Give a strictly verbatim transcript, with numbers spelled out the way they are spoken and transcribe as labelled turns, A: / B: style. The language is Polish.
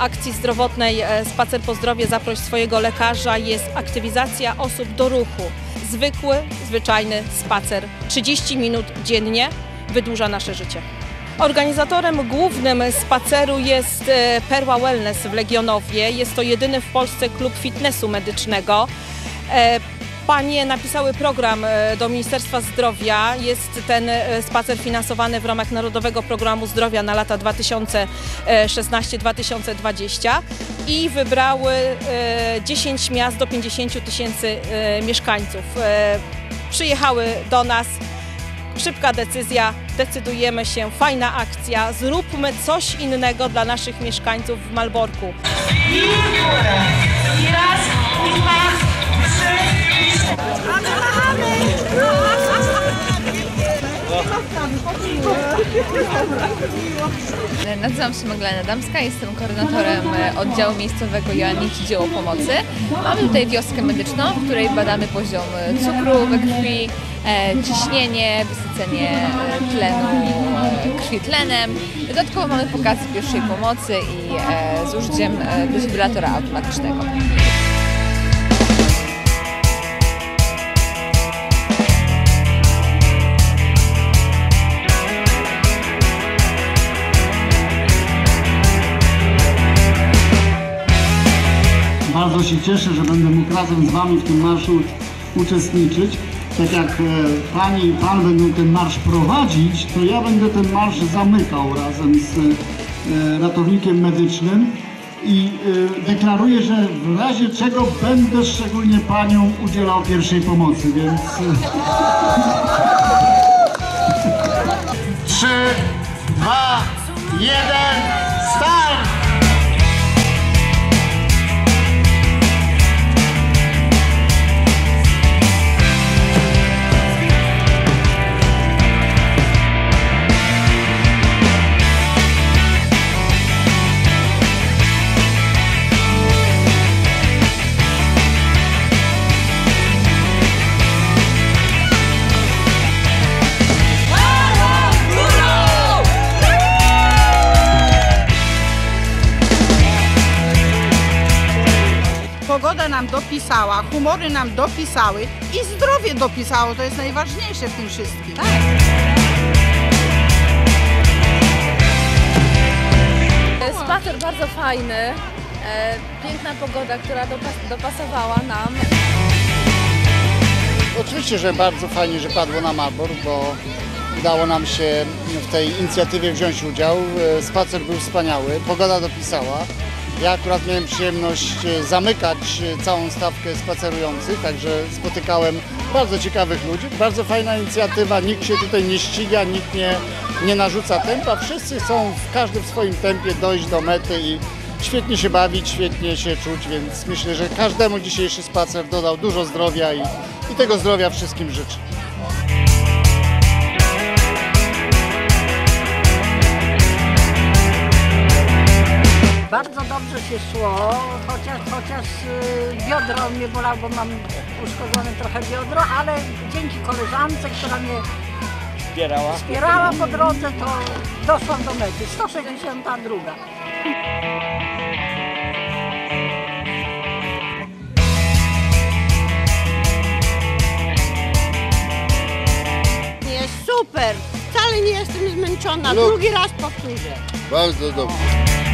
A: akcji zdrowotnej Spacer po zdrowie, zaproś swojego lekarza jest aktywizacja osób do ruchu. Zwykły, zwyczajny spacer. trzydzieści minut dziennie wydłuża nasze życie. Organizatorem głównym spaceru jest Perła Wellness w Legionowie. Jest to jedyny w Polsce klub fitnessu medycznego. Panie napisały program do Ministerstwa Zdrowia. Jest ten spacer finansowany w ramach Narodowego Programu Zdrowia na lata dwa tysiące szesnaście do dwa tysiące dwudziestego i wybrały dziesięć miast do pięćdziesięciu tysięcy mieszkańców. Przyjechały do nas. Szybka decyzja, decydujemy się, fajna akcja, zróbmy coś innego dla naszych mieszkańców w Malborku.
B: I górę. I raz, i dwa, trzy,
C: Nazywam się Magdalena Adamska, jestem koordynatorem oddziału miejscowego Joannici Dzieło Pomocy. Mamy tutaj wioskę medyczną, w której badamy poziom cukru we krwi, ciśnienie, wysycenie tlenu krwi tlenem. Dodatkowo mamy pokazy pierwszej pomocy i z użyciem defibrylatora automatycznego.
D: Bardzo się cieszę, że będę mógł razem z Wami w tym marszu uczestniczyć. Tak jak Pani i Pan będą ten marsz prowadzić, to ja będę ten marsz zamykał razem z ratownikiem medycznym i deklaruję, że w razie czego będę szczególnie Paniom udzielał pierwszej pomocy, więc... Trzy, dwa, jeden, start!
E: Pogoda nam dopisała, humory nam dopisały i zdrowie dopisało, to jest najważniejsze w tym wszystkim. Tak.
F: Spacer bardzo fajny, piękna pogoda, która dopasowała nam.
G: Oczywiście, że bardzo fajnie, że padło na Malbork, bo udało nam się w tej inicjatywie wziąć udział. Spacer był wspaniały, pogoda dopisała. Ja akurat miałem przyjemność zamykać całą stawkę spacerujących, także spotykałem bardzo ciekawych ludzi. Bardzo fajna inicjatywa, nikt się tutaj nie ściga, nikt nie, nie narzuca tempa. Wszyscy chcą w każdym swoim tempie dojść do mety i świetnie się bawić, świetnie się czuć, więc myślę, że każdemu dzisiejszy spacer dodał dużo zdrowia i, i tego zdrowia wszystkim życzę.
H: Bardzo dobrze się szło, chociaż, chociaż biodro mnie bolało, bo mam uszkodzone trochę biodro, ale dzięki koleżance, która mnie
I: wspierała,
H: wspierała po drodze, to doszłam do mety. sto sześćdziesiąta druga.
J: Jest super, wcale nie jestem zmęczona, drugi raz powtórzę.
K: Bardzo dobrze.